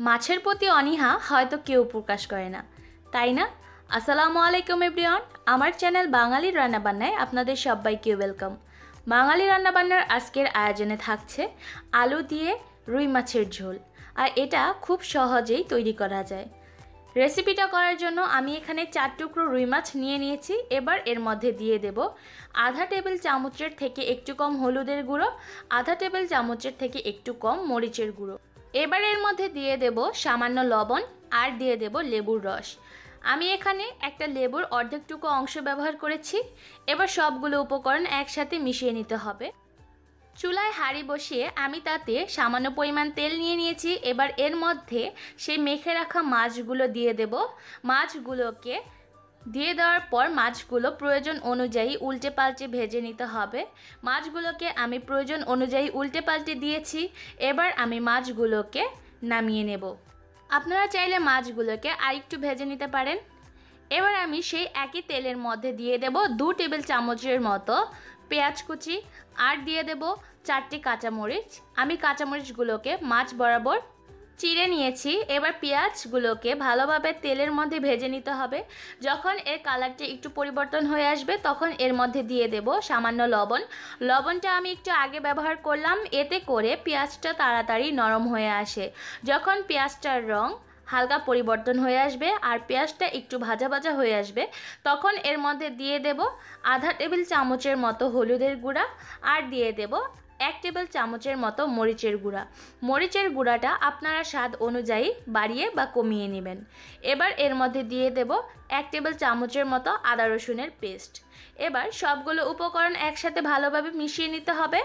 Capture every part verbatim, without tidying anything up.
মাছের প্রতি অনীহা হয়তো কেউ প্রকাশ করে না, তাই না? আসসালামু আলাইকুম এভরিওয়ান, আমার চ্যানেল বাঙালির রান্নাবান্নায় আপনাদের সবাইকে ওয়েলকাম। বাঙালি রান্নাবান্নার আজকের আয়োজনে থাকছে আলু দিয়ে রুই মাছের ঝোল, আর এটা খুব সহজেই তৈরি করা যায়। রেসিপিটা করার জন্য আমি এখানে চার টুকরো রুই মাছ নিয়ে নিয়েছি। এবার এর মধ্যে দিয়ে দেব আধা টেবিল চামচের থেকে একটু কম হলুদের গুঁড়ো, আধা টেবিল চামচের থেকে একটু কম মরিচের গুঁড়ো। এবার এর মধ্যে দিয়ে দেব সামান্য লবণ আর দিয়ে দেব লেবুর রস। আমি এখানে একটা লেবুর অর্ধেকটুকু অংশ ব্যবহার করেছি। এবার সবগুলো উপকরণ একসাথে মিশিয়ে নিতে হবে। চুলায় হাঁড়ি বসিয়ে আমি তাতে সামান্য পরিমাণ তেল নিয়ে নিয়েছি। এবার এর মধ্যে সেই মেখে রাখা মাছগুলো দিয়ে দেব। মাছগুলোকে দিয়ে দেওয়ার পর মাছগুলো প্রয়োজন অনুযায়ী উল্টে পাল্টে ভেজে নিতে হবে। মাছগুলোকে আমি প্রয়োজন অনুযায়ী উল্টে পাল্টে দিয়েছি। এবার আমি মাছগুলোকে নামিয়ে নেব। আপনারা চাইলে মাছগুলোকে আরেকটু ভেজে নিতে পারেন। এবার আমি সেই একই তেলের মধ্যে দিয়ে দেব দু টেবিল চামচের মতো পেঁয়াজ কুচি আর দিয়ে দেব চারটি কাঁচামরিচ। আমি কাঁচামরিচগুলোকে মাছ বরাবর চিড়ে নিয়েছি। এবার পেঁয়াজগুলোকে ভালোভাবে তেলের মধ্যে ভেজে নিতে হবে। যখন এর কালারটা একটু পরিবর্তন হয়ে আসবে তখন এর মধ্যে দিয়ে দেব সামান্য লবণ। লবণটা আমি একটু আগে ব্যবহার করলাম, এতে করে পেঁয়াজটা তাড়াতাড়ি নরম হয়ে আসে। যখন পেঁয়াজটার রং হালকা পরিবর্তন হয়ে আসবে আর পেঁয়াজটা একটু ভাজা ভাজা হয়ে আসবে তখন এর মধ্যে দিয়ে দেব আধা টেবিল চামচের মতো হলুদের গুঁড়া আর দিয়ে দেব এক টেবিল চামচের মতো মরিচের গুঁড়া। মরিচের গুঁড়াটা আপনারা স্বাদ অনুযায়ী বাড়িয়ে বা কমিয়ে নেবেন। এবার এর মধ্যে দিয়ে দেব এক টেবিল চামচের মতো আদা রসুনের পেস্ট। এবার সবগুলো উপকরণ একসাথে ভালোভাবে মিশিয়ে নিতে হবে।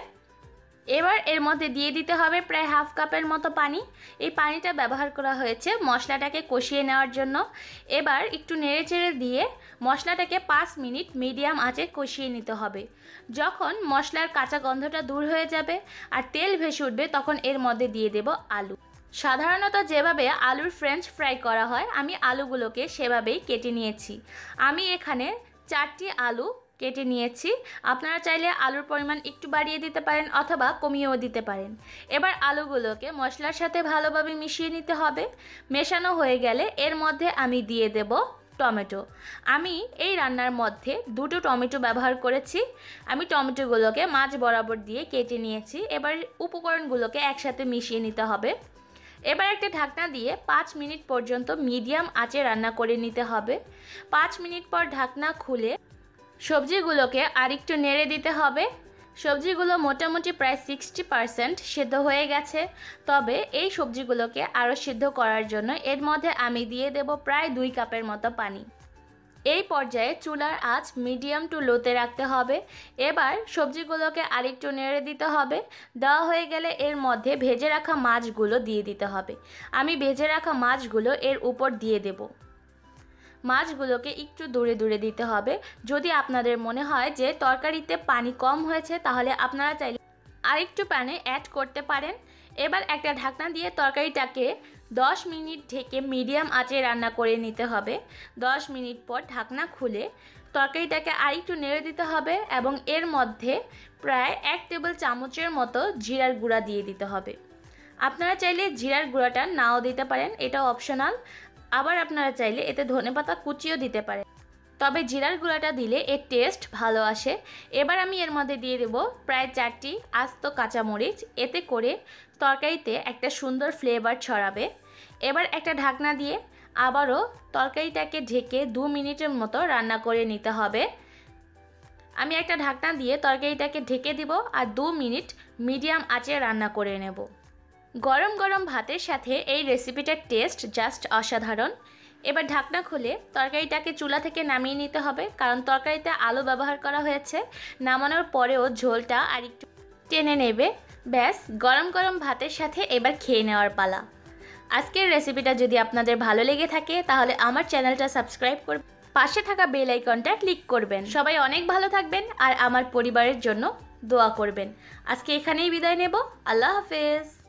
এবার এর মধ্যে দিয়ে দিতে হবে প্রায় হাফ কাপের মতো পানি। এই পানিটা ব্যবহার করা হয়েছে মশলাটাকে কষিয়ে নেওয়ার জন্য। এবার একটু নেড়ে চেড়ে দিয়ে মশলাটাকে পাঁচ মিনিট মিডিয়াম আঁচে কষিয়ে নিতে হবে। যখন মশলার কাঁচা গন্ধটা দূর হয়ে যাবে আর তেল ভেসে উঠবে তখন এর মধ্যে দিয়ে দেব আলু। সাধারণত যেভাবে আলুর ফ্রেঞ্চ ফ্রাই করা হয় আমি আলুগুলোকে সেভাবেই কেটে নিয়েছি। আমি এখানে চারটি আলু কেটে নিয়েছি। আপনারা চাইলে আলুর পরিমাণ একটু বাড়িয়ে দিতে পারেন অথবা কমিয়েও দিতে পারেন। এবার আলুগুলোকে মশলার সাথে ভালোভাবে মিশিয়ে নিতে হবে। মেশানো হয়ে গেলে এর মধ্যে আমি দিয়ে দেব টমেটো। আমি এই রান্নার মধ্যে দুটো টমেটো ব্যবহার করেছি। আমি টমেটোগুলোকে মাঝ বরাবর দিয়ে কেটে নিয়েছি। এবার উপকরণগুলোকে একসাথে মিশিয়ে নিতে হবে। এবার একটা ঢাকনা দিয়ে পাঁচ মিনিট পর্যন্ত মিডিয়াম আঁচে রান্না করে নিতে হবে। পাঁচ মিনিট পর ঢাকনা খুলে সবজিগুলোকে আরেকটু নেড়ে দিতে হবে। সবজিগুলো মোটামুটি প্রায় সিক্সটি পারসেন্ট সিদ্ধ হয়ে গেছে। তবে এই সবজিগুলোকে আরও সিদ্ধ করার জন্য এর মধ্যে আমি দিয়ে দেব প্রায় দুই কাপের মতো পানি। এই পর্যায়ে চুলার আঁচ মিডিয়াম টু লোতে রাখতে হবে। এবার সবজিগুলোকে আরেকটু নেড়ে দিতে হবে। দেওয়া হয়ে গেলে এর মধ্যে ভেজে রাখা মাছগুলো দিয়ে দিতে হবে। আমি ভেজে রাখা মাছগুলো এর উপর দিয়ে দেব। মাছগুলোকে একটু দূরে দূরে দিতে হবে। যদি আপনাদের মনে হয় যে তরকারিতে পানি কম হয়েছে তাহলে আপনারা চাইলে আরেকটু পানি অ্যাড করতে পারেন। এবার একটা ঢাকনা দিয়ে তরকারিটাকে দশ মিনিট ঢেকে মিডিয়াম আঁচে রান্না করে নিতে হবে। দশ মিনিট পর ঢাকনা খুলে তরকারিটাকে আরেকটু নেড়ে দিতে হবে এবং এর মধ্যে প্রায় এক টেবিল চামচের মতো জিরার গুঁড়া দিয়ে দিতে হবে। আপনারা চাইলে জিরার গুঁড়াটা নাও দিতে পারেন, এটা অপশনাল। আবার আপনারা চাইলে এতে ধনেপাতা কুচিও দিতে পারেন, তবে জিরার গুঁড়াটা দিলে এর টেস্ট ভালো আসে। এবার আমি এর মধ্যে দিয়ে দেব প্রায় চারটি আস্ত কাঁচামরিচ, এতে করে তরকারিতে একটা সুন্দর ফ্লেভার ছড়াবে। এবার একটা ঢাকনা দিয়ে আবারও তরকারিটাকে ঢেকে দু মিনিটের মতো রান্না করে নিতে হবে। আমি একটা ঢাকনা দিয়ে তরকারিটাকে ঢেকে দিব আর দু মিনিট মিডিয়াম আঁচে রান্না করে নেব। গরম গরম ভাতের সাথে এই রেসিপিটার টেস্ট জাস্ট অসাধারণ। এবার ঢাকনা খুলে তরকারিটাকে চুলা থেকে নামিয়ে নিতে হবে, কারণ তরকারিতে আলু ব্যবহার করা হয়েছে। নামানোর পরেও ঝোলটা আর একটু টেনে নেবে। ব্যাস, গরম গরম ভাতের সাথে এবার খেয়ে নেওয়ার পালা। আজকের রেসিপিটা যদি আপনাদের ভালো লেগে থাকে তাহলে আমার চ্যানেলটা সাবস্ক্রাইব করবেন, পাশে থাকা বেল আইকনটা ক্লিক করবেন। সবাই অনেক ভালো থাকবেন আর আমার পরিবারের জন্য দোয়া করবেন। আজকে এখানেই বিদায় নেব। আল্লাহ হাফেজ।